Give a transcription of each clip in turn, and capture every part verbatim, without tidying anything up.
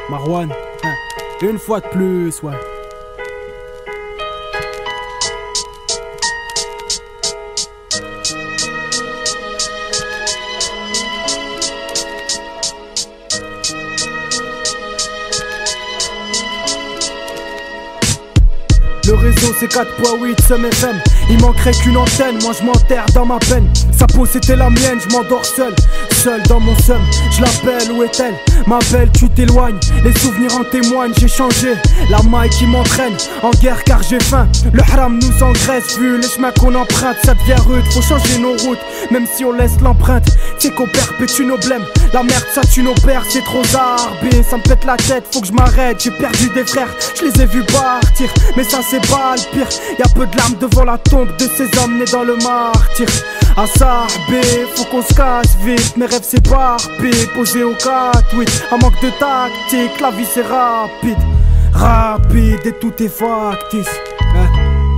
Marwan, hein. Une fois de plus, ouais. Le réseau c'est quatre point huit Sum F M. Il manquerait qu'une antenne, moi je m'enterre dans ma peine. Sa peau c'était la mienne, je m'endors seul. Seul dans mon seum, je l'appelle, où est-elle? Ma belle, tu t'éloignes, les souvenirs en témoignent, j'ai changé. La maille qui m'entraîne, en guerre car j'ai faim. Le haram nous engraisse, vu les chemins qu'on emprunte. Ça devient rude, faut changer nos routes, même si on laisse l'empreinte. C'est qu'on perpétue nos blèmes, la merde ça tue nos pères, c'est trop zarbé. Ça me pète la tête, faut que je m'arrête, j'ai perdu des frères, je les ai vus partir. Mais ça c'est pas le pire, y'a peu de larmes devant la tombe de ces hommes nés dans le martyr. À Sahbé, faut qu'on se casse vite, mes rêves s'éparpillent, posés au quatre huit. Un manque de tactique, la vie c'est rapide, rapide et tout est factice, hein.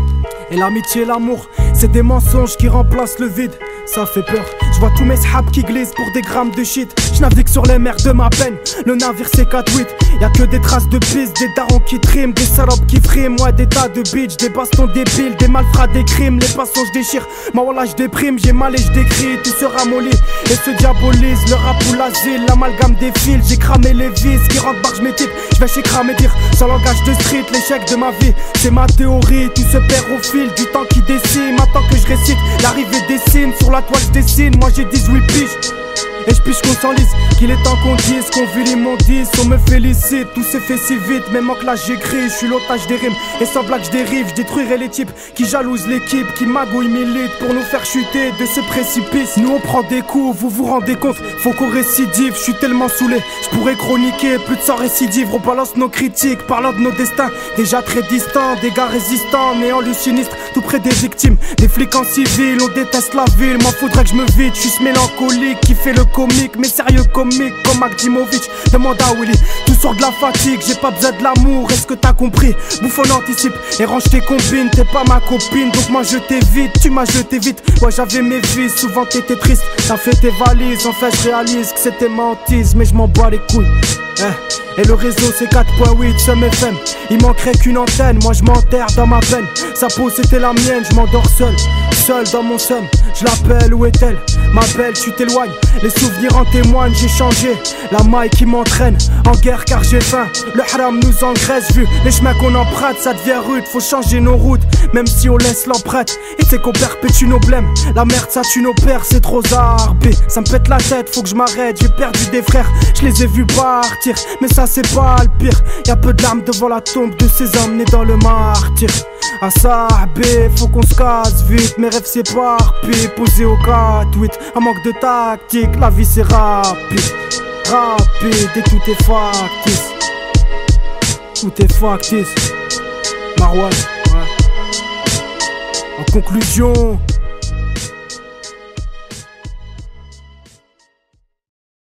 Et l'amitié et l'amour, c'est des mensonges qui remplacent le vide. Ça fait peur, je vois tous mes shabs qui glissent pour des grammes de shit. Je navigue sur les mers de ma peine, le navire c'est quatre huit. Y'a que des traces de pistes, des darons qui triment, des salopes qui friment. Moi des tas de bitches, des bastons débiles, des malfrats, des crimes. Les passants je déchire, moi voilà je déprime. J'ai mal et je décris, tout se ramollit et se diabolise. Le rap ou l'asile, l'amalgame des fils. J'ai cramé les vis, qui rentre barre j'mets type. Je vais chez cramer dire, sans langage de street. L'échec de ma vie, c'est ma théorie. Tout se perd au fil du temps qui décime. Attends que je récite, l'arrivée des signes. Sur la toile je dessine, moi j'ai dix-huit piges. Et je piche qu'on s'enlise, qu'il est temps qu'on dise qu'on vit l'immondice, on me félicite, tout s'est fait si vite, même en classe j'écris, je suis l'otage des rimes, et sans blague je dérive, je détruirai les types qui jalousent l'équipe, qui magouillent militent pour nous faire chuter de ce précipice. Nous on prend des coups, vous vous rendez compte, faut qu'on récidive, je suis tellement saoulé, je pourrais chroniquer plus de cent récidives, on balance nos critiques, parlant de nos destins, déjà très distants, des gars résistants, néant le sinistre, tout près des victimes, des flics en civil, on déteste la ville, m'en faudrait que je me vide, je suis ce mélancolique qui fait le comique, mais sérieux comique comme Akdimovic. Demande à Willy, tout sort de la fatigue, j'ai pas besoin de l'amour, est-ce que t'as compris? Bouffon anticipe et range tes combines, t'es pas ma copine, donc moi je t'évite, tu m'as jeté vite. Ouais j'avais mes vies, souvent t'étais triste, t'as fait tes valises, en fait je réalise que c'était mentise, mais je m'en bats les couilles. Eh. Et le réseau c'est quatre point huit Sum F M. Il manquerait qu'une antenne, moi je m'enterre dans ma peine. Sa peau c'était la mienne, je m'endors seul. Seul dans mon seum, je l'appelle, où est-elle? Ma belle, tu t'éloignes, les souvenirs en témoignent, j'ai changé. La maille qui m'entraîne, en guerre car j'ai faim. Le haram nous engraisse, vu les chemins qu'on emprunte, ça devient rude, faut changer nos routes, même si on laisse l'empreinte. Et c'est qu'on perpétue nos blèmes, la merde ça tue nos pères, c'est trop zarbé. Ça me pète la tête, faut que je m'arrête, j'ai perdu des frères, je les ai vus partir. Mais ça c'est pas le pire, y'a peu de larmes devant la tombe de ces hommes nés dans le martyr. À Sahbé, faut qu'on se casse vite, mes rêves s'éparpillent, posés au quatre huit. Un manque de tactique, la vie c'est rapide, rapide et tout est factice. Tout est factice. Marwan, ouais. En conclusion,